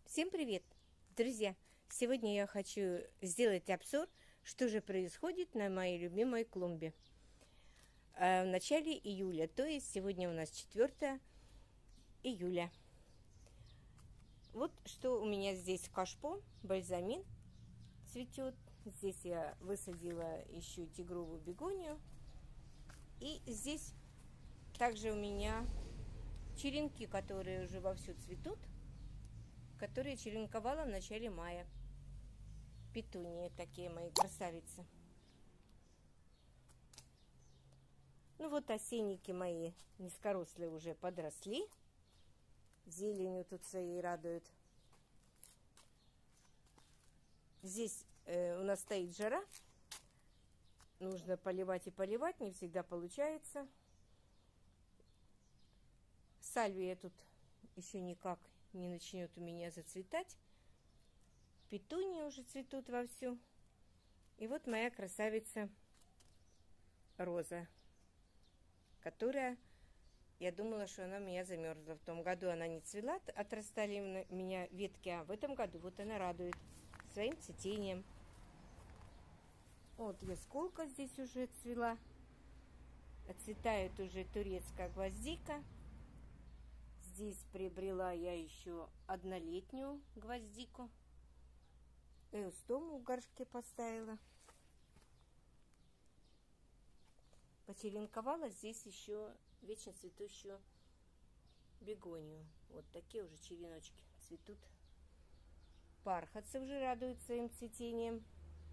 Всем привет, друзья! Сегодня я хочу сделать обзор, что же происходит на моей любимой клумбе в начале июля, то есть сегодня у нас 4 июля. Вот что у меня здесь кашпо, бальзамин цветет. Здесь я высадила еще тигровую бегонию. И здесь также у меня черенки, которые уже вовсю цветут, которые черенковала в начале мая. Петунии такие мои красавицы. Ну вот осенники мои низкорослые уже подросли. Зеленью тут своей радуют. Здесь у нас стоит жара. Нужно поливать и поливать. Не всегда получается. Сальвия тут еще никак не начнет у меня зацветать. Петунии уже цветут вовсю. И вот моя красавица роза, которая, я думала, что она у меня замерзла. В том году она не цвела, отрастали у меня ветки, а в этом году вот она радует своим цветением. Вот ясколка здесь уже цвела. Отцветает уже турецкая гвоздика. Здесь приобрела я еще однолетнюю гвоздику. Эустому в горшке поставила. Почеренковала здесь еще вечно цветущую бегонию. Вот такие уже череночки цветут. Бархатцы уже радуют своим цветением.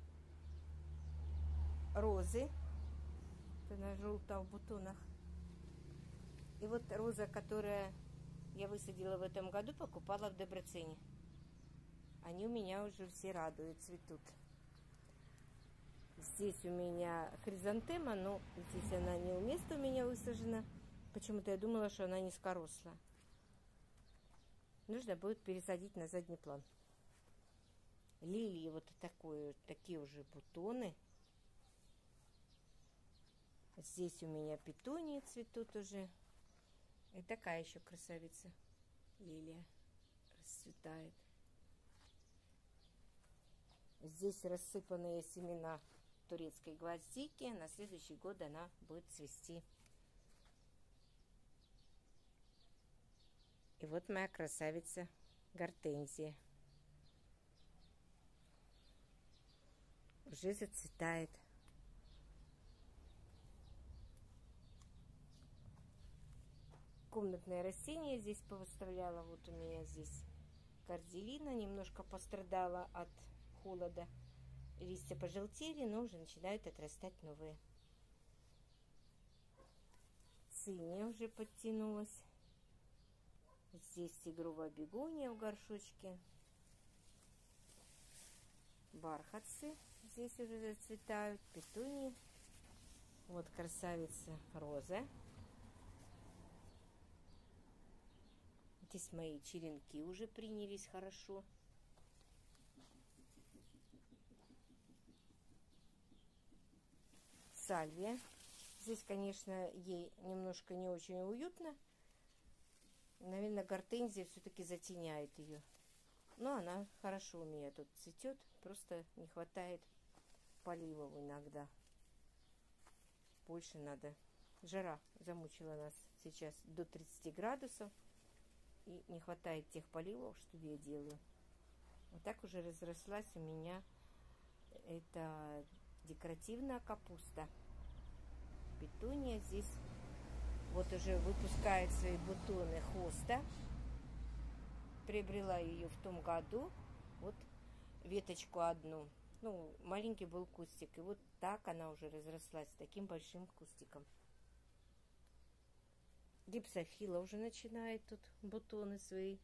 Розы. Это на желтых бутонах. И вот роза, которая я высадила в этом году, покупала в Доброцене. Они у меня уже все радуют, цветут. Здесь у меня хризантема, но здесь она неуместно у меня высажена. Почему-то я думала, что она низкорослая. Нужно будет пересадить на задний план. Лилии вот такие уже бутоны. Здесь у меня петунии цветут уже. И такая еще красавица лилия расцветает. Здесь рассыпанные семена турецкой гвоздики. На следующий год она будет цвести. И вот моя красавица гортензия. Уже зацветает. Комнатное растение здесь повыставляла. Вот у меня здесь корделина. Немножко пострадала от холода. Листья пожелтели, но уже начинают отрастать новые. Циния уже подтянулась. Здесь тигровая бегония в горшочке. Бархатцы здесь уже зацветают. Петунии. Вот красавица роза. Здесь мои черенки уже принялись хорошо. Сальвия. Здесь, конечно, ей немножко не очень уютно. Наверное, гортензия все-таки затеняет ее. Но она хорошо у меня тут цветет. Просто не хватает поливов иногда. Больше надо. Жара замучила нас сейчас до 30 градусов. И не хватает тех поливов, что я делаю. Вот так уже разрослась у меня эта декоративная капуста. Петуния здесь вот уже выпускает свои бутоны хоста. Приобрела ее в том году. Вот веточку одну. Ну, маленький был кустик. И вот так она уже разрослась, таким большим кустиком. Гипсофила уже начинает тут бутоны свои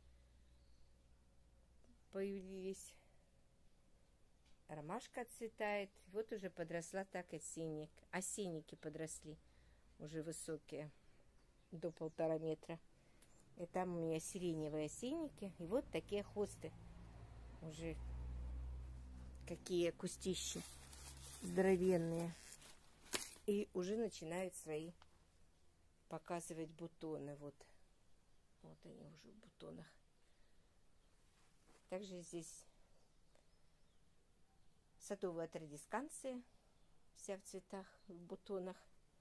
появились. Ромашка отцветает. Вот уже подросла так осенник. Осенники подросли. Уже высокие. До 1,5 метра. И там у меня сиреневые осенники. И вот такие хосты. Уже какие кустищи здоровенные. И уже начинают свои показывать бутоны. Вот они уже в бутонах. Также здесь садовая традисканция, вся в цветах, в бутонах.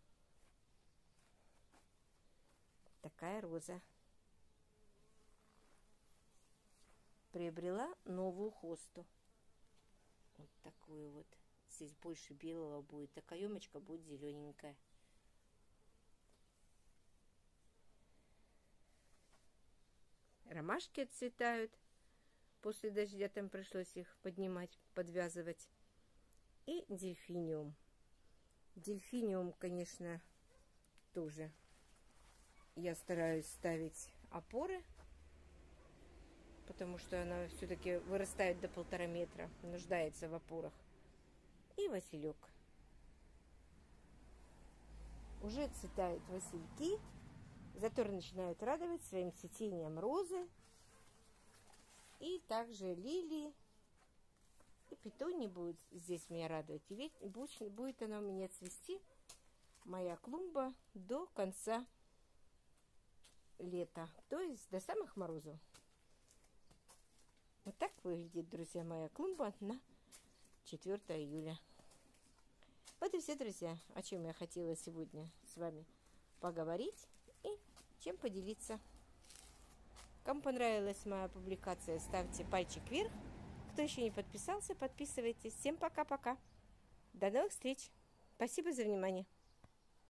Такая роза. Приобрела новую хосту. Вот такую вот. Здесь больше белого будет. А каемочка будет зелененькая. Ромашки отцветают. После дождя там пришлось их поднимать, подвязывать. И дельфиниум. Дельфиниум, конечно, тоже я стараюсь ставить опоры, потому что она все-таки вырастает до 1,5 метра, нуждается в опорах. И василек. Уже цветают васильки, зато начинают радовать своим цветением розы. И также лилии. И петунии будут здесь меня радовать. И ведь будет она у меня цвести, моя клумба, до конца лета. То есть до самых морозов. Вот так выглядит, друзья, моя клумба на 4 июля. Вот и все, друзья, о чем я хотела сегодня с вами поговорить и чем поделиться. Кому понравилась моя публикация, ставьте пальчик вверх. Кто еще не подписался, подписывайтесь. Всем пока-пока. До новых встреч. Спасибо за внимание.